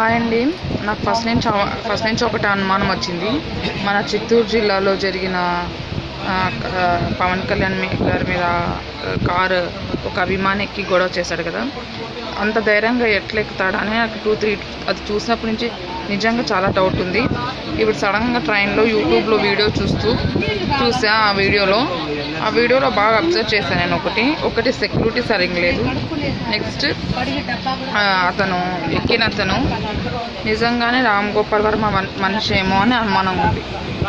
Hi అండి. నాకు first నుంచి ఒకటి అనుమానం వచ్చింది. మన చిత్తూరు జిల్లాలో జరిగిన పవన్ కళ్యాణ్ గారి మీద కారు ఒక అభిమాని ఎక్కి గొడవ చేశాడు కదా, అంత ధైర్యంగా ఎట్లా ఎక్కుతాడని నాకు 2-3 అది చూసినప్పటి నుంచి నిజంగా చాలా డౌట్ ఉంది. ఇప్పుడు సడన్గా ట్రైన్లో యూట్యూబ్లో వీడియో చూసా. ఆ వీడియోలో బాగా అబ్జర్వ్ చేశాను నేను. ఒకటి సెక్యూరిటీ సరిగ్గా లేదు. నెక్స్ట్ అతను ఎక్కిన అతను నిజంగానే రామ్ గోపాల్ వర్మ మనిషి ఏమో అని అనుమానం ఉంది.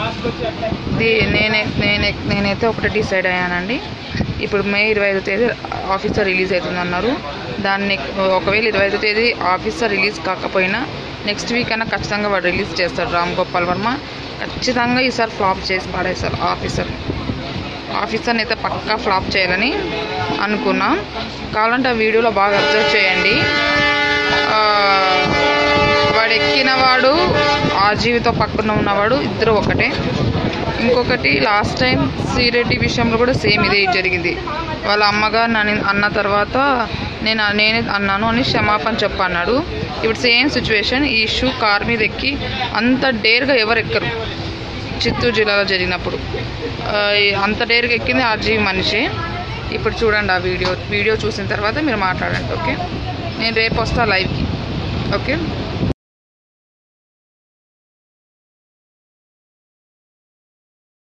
నేనైతే ఒకటి డిసైడ్ అయ్యానండి. ఇప్పుడు మే 25వ తేదీ ఆఫీసర్ రిలీజ్ అవుతుందన్నారు. దాన్ని ఒకవేళ 25వ తేదీ ఆఫీసర్ రిలీజ్ కాకపోయినా నెక్స్ట్ వీక్ అయినా ఖచ్చితంగా వాడు రిలీజ్ చేస్తాడు రామ్ గోపాల్ వర్మ. ఖచ్చితంగా ఈసారి ఫ్లాప్ చేసి పాడేస్తారు ఆఫీసర్ని అయితే పక్కా ఫ్లాప్ చేయాలని అనుకున్నాం. కావాలంటే ఆ వీడియోలో బాగా అబ్జర్వ్ చేయండి. వాడు ఎక్కినవాడు ఆర్జీవితో పక్కన ఉన్నవాడు ఇద్దరు ఒకటే. ఇంకొకటి లాస్ట్ టైం శ్రీరెడ్డి విషయంలో కూడా సేమ్ ఇదే జరిగింది. వాళ్ళ అమ్మగా అన్న తర్వాత నేనే అన్నాను అని క్షమాపణ చెప్పన్నాడు. ఇప్పుడు సేమ్ సిచ్యువేషన్. ఈ ఇష్యూ కార్ మీద ఎక్కి అంత డేర్గా ఎవరు ఎక్కరు. చిత్తూరు జిల్లాలో జరిగినప్పుడు అంత డేర్గా ఎక్కింది ఆర్జీవి మనిషి. ఇప్పుడు చూడండి ఆ వీడియో చూసిన తర్వాత మీరు మాట్లాడండి. ఓకే, నేను రేపు వస్తా లైవ్కి. ఓకే.